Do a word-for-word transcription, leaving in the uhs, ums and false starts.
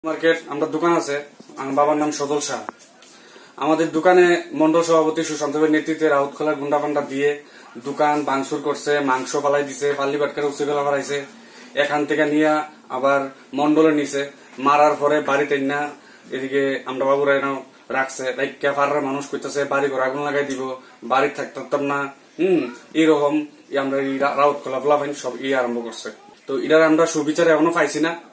Market আমরা দোকান আছে। আমার বাবার নাম সজল শাহ। আমাদের দোকানে মন্ডল সভাপতি সুশান্তবের নেতৃত্বে রাউতখোলার গুন্ডা পান্ডা দিয়ে দোকান ভাঙচুর করছে, মাংস ফালাই দিছে, পাল্লি বাটকার উচিগলা ফালাইছে। এখান থেকে নিয়ে আবার মন্ডলে নিছে, মারার পরে বাড়িতে না এদিকে আমরা বাবুরা রাখছে। ফারার মানুষ করতেছে বাড়ি ঘর আগুন লাগাই দিব, বাড়ি থাকতাম না। হম এরকম আমরা রাউতখোলা ফলাফাইন সব ই আরম্ভ করছে। তো এটার আমরা সুবিচার এখনো পাইছি না।